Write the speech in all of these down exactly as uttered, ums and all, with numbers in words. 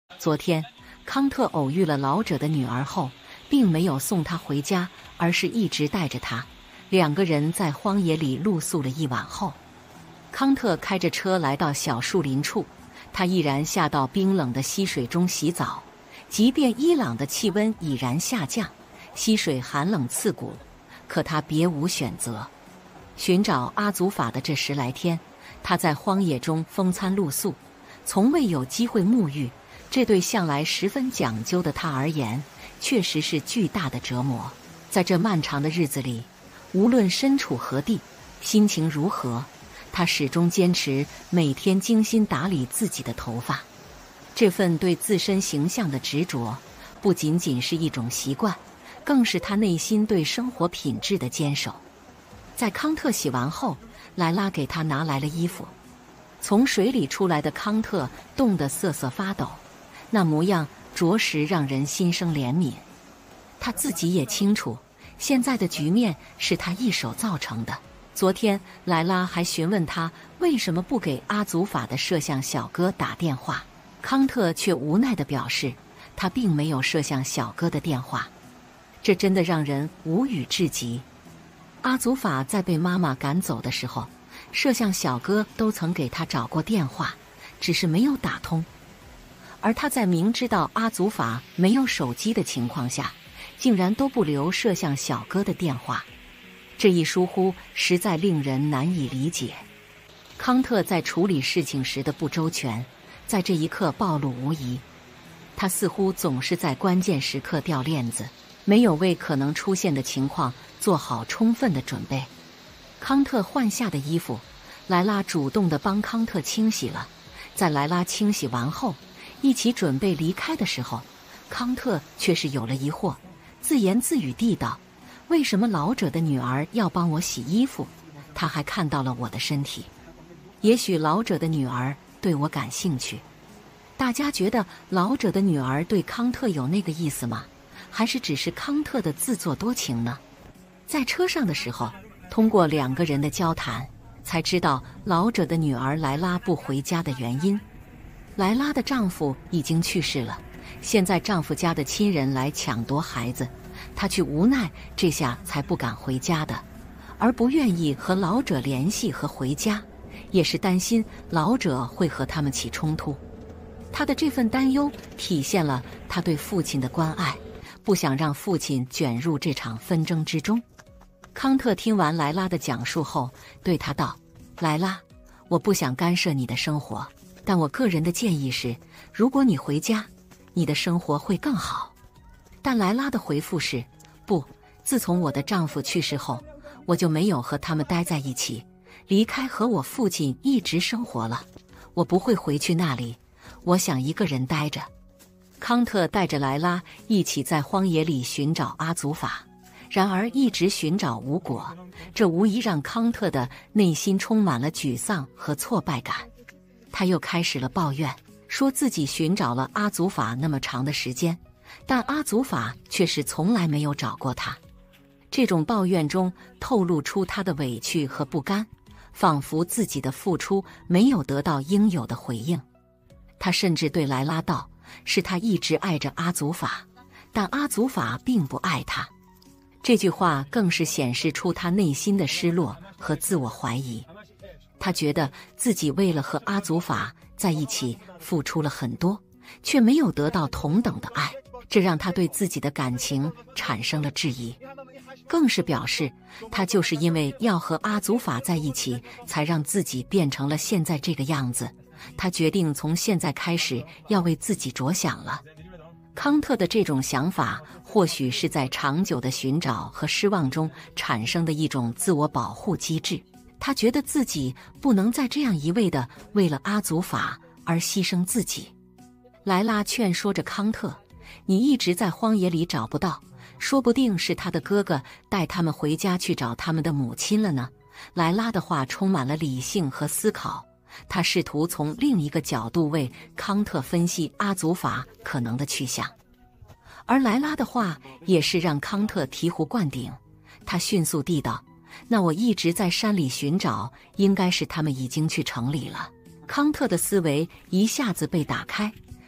昨天，康特偶遇了老者的女儿后，并没有送她回家，而是一直带着她。两个人在荒野里露宿了一晚后，康特开着车来到小树林处，他毅然下到冰冷的溪水中洗澡。即便伊朗的气温已然下降，溪水寒冷刺骨，可他别无选择。寻找阿祖法的这十来天，他在荒野中风餐露宿，从未有机会沐浴。这对向来十分讲究的他而言，确实是巨大的折磨。在这漫长的日子里，无论身处何地，心情如何，他始终坚持每天精心打理自己的头发。这份对自身形象的执着，不仅仅是一种习惯，更是他内心对生活品质的坚守。在康特洗完后，莱拉给他拿来了衣服。从水里出来的康特冻得瑟瑟发抖，那模样着实让人心生怜悯。他自己也清楚，现在的局面是他一手造成的。昨天莱拉还询问他为什么不给阿祖法的摄像小哥打电话，康特却无奈地表示他并没有摄像小哥的电话。这真的让人无语至极。阿祖法在被妈妈赶走的时候，摄像小哥都曾给他找过电话，只是没有打通。而他在明知道阿祖法没有手机的情况下，竟然都不留摄像小哥的电话，这一疏忽实在令人难以理解。康特在处理事情时的不周全，在这一刻暴露无遗。他似乎总是在关键时刻掉链子，没有为可能出现的情况做好充分的准备。康特换下的衣服，莱拉主动地帮康特清洗了。在莱拉清洗完后，一起准备离开的时候，康特却是有了疑惑，自言自语地道：为什么老者的女儿要帮我洗衣服？她还看到了我的身体。也许老者的女儿对我感兴趣。大家觉得老者的女儿对康特有那个意思吗？还是只是康特的自作多情呢？在车上的时候，通过两个人的交谈，才知道老者的女儿莱拉不回家的原因。莱拉的丈夫已经去世了，现在丈夫家的亲人来抢夺孩子，她却无奈，这下才不敢回家的。而不愿意和老者联系和回家，也是担心老者会和他们起冲突。她的这份担忧体现了她对父亲的关爱，不想让父亲卷入这场纷争之中。康特听完莱拉的讲述后，对她道：莱拉，我不想干涉你的生活，但我个人的建议是，如果你回家，你的生活会更好。但莱拉的回复是：不，自从我的丈夫去世后，我就没有和他们待在一起，离开和我父亲一直生活了，我不会回去那里，我想一个人待着。康特带着莱拉一起在荒野里寻找阿祖法，然而一直寻找无果，这无疑让康特的内心充满了沮丧和挫败感。他又开始了抱怨，说自己寻找了阿祖法那么长的时间，但阿祖法却是从来没有找过他。这种抱怨中透露出他的委屈和不甘，仿佛自己的付出没有得到应有的回应。他甚至对莱拉道，是他一直爱着阿祖法，但阿祖法并不爱他。这句话更是显示出他内心的失落和自我怀疑。他觉得自己为了和阿祖法在一起付出了很多，却没有得到同等的爱，这让他对自己的感情产生了质疑。更是表示，他就是因为要和阿祖法在一起，才让自己变成了现在这个样子。他决定从现在开始要为自己着想了。康特的这种想法，或许是在长久的寻找和失望中产生的一种自我保护机制。他觉得自己不能再这样一味地为了阿祖法而牺牲自己。莱拉劝说着康特：你一直在荒野里找不到，说不定是他的哥哥带他们回家去找他们的母亲了呢。莱拉的话充满了理性和思考，他试图从另一个角度为康特分析阿祖法可能的去向。而莱拉的话也是让康特醍醐灌顶，他迅速地道：那我一直在山里寻找，应该是他们已经去城里了。康特的思维一下子被打开，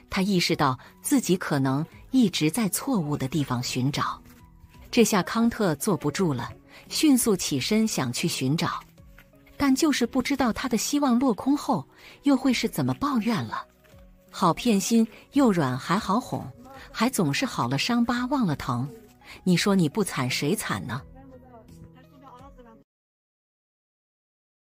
他意识到自己可能一直在错误的地方寻找。这下康特坐不住了，迅速起身想去寻找，但就是不知道他的希望落空后又会是怎么抱怨了。好骗心又软还好哄，还总是好了伤疤忘了疼。你说你不惨谁惨呢？